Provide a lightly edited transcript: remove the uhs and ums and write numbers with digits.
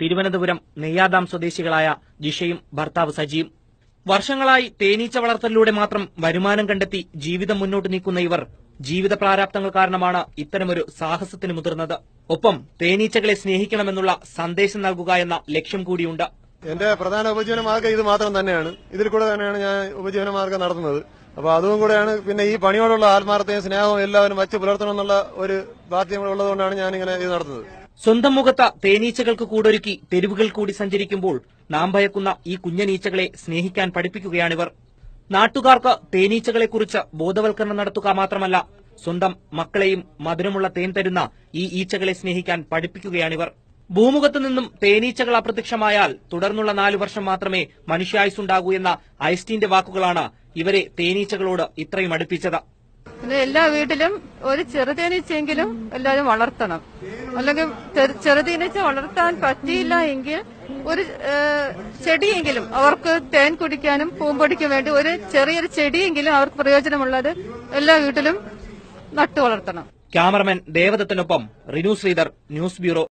തിരുവനന്തപുരം നെയ്യാദാം സ്വദേശികളായ ജിഷയും ഭർത്താവ് സജിയും. വർഷങ്ങളായി തേനീച്ച വളർത്തലിലൂടെ മാത്രം വരുമാനം കണ്ടെത്തി ജീവിതം മുന്നോട്ട് നീക്കുന്ന ഇവർ ജീവിത പ്രാരാബ്ധങ്ങൾ കാരണമാണ് ഇത്തരമൊരു സാഹസത്തിന് മുതിർന്നത്. ഒപ്പം തേനീച്ചകളെ സ്നേഹിക്കണമെന്നുള്ള സന്ദേശം നൽകുക എന്ന ലക്ഷ്യം കൂടിയുണ്ട്. എന്റെ പ്രധാന ഉപജീവനമാർഗ്ഗം ഇത് മാത്രം തന്നെയാണ്. ഇതിൽ കൂടെ തന്നെയാണ് ഞാൻ ഉപജീവനമാർഗ്ഗം നടത്തുന്നത്. അപ്പൊ അതും കൂടെയാണ്. പിന്നെ ഈ പണിയോടുള്ള ആത്മാർത്ഥതയും സ്നേഹവും എല്ലാവരും വച്ച് പുലർത്തണമെന്നുള്ള ഒരു ബാധ്യത ഉള്ളതുകൊണ്ടാണ് ഞാനിങ്ങനെ ഇത് നടത്തുന്നത്. സ്വന്തം മുഖത്ത് തേനീച്ചകൾക്ക് കൂടൊരുക്കി തെരുവുകൾ കൂടി സഞ്ചരിക്കുമ്പോൾ നാം ഭയക്കുന്ന ഈ കുഞ്ഞനീച്ചകളെ സ്നേഹിക്കാൻ പഠിപ്പിക്കുകയാണിവർ. നാട്ടുകാർക്ക് തേനീച്ചകളെക്കുറിച്ച് ബോധവൽക്കരണം നടത്തുക മാത്രമല്ല, സ്വന്തം മക്കളെയും മധുരമുള്ള തേൻ തരുന്ന ഈ ഈച്ചകളെ സ്നേഹിക്കാൻ പഠിപ്പിക്കുകയാണിവർ. ഭൂമുഖത്തു നിന്നും തേനീച്ചകൾ അപ്രത്യക്ഷമായാൽ തുടർന്നുള്ള 4 വർഷം മാത്രമേ മനുഷ്യായുസ്സുണ്ടാകൂ എന്ന ഐൻസ്റ്റീന്റെ വാക്കുകളാണ് ഇവരെ തേനീച്ചകളോട് ഇത്രയും അടുപ്പിച്ചത്. എല്ലാ വീട്ടിലും ഒരു ചെറുതേനീച്ചയെങ്കിലും എല്ലാവരും വളർത്തണം. അല്ലെങ്കിൽ ചെറുതേനീച്ച വളർത്താൻ പറ്റിയില്ല എങ്കിൽ ഒരു ചെടിയെങ്കിലും അവർക്ക് തേൻ കുടിക്കാനും പൂമ്പൊടിക്കും വേണ്ടി ഒരു ചെറിയൊരു ചെടിയെങ്കിലും അവർക്ക് പ്രയോജനമുള്ളത് എല്ലാ വീട്ടിലും നട്ടു വളർത്തണം. ക്യാമറമാൻ ദേവദത്തിനൊപ്പം റിനു ശ്രീധർ, ന്യൂസ് ബ്യൂറോ.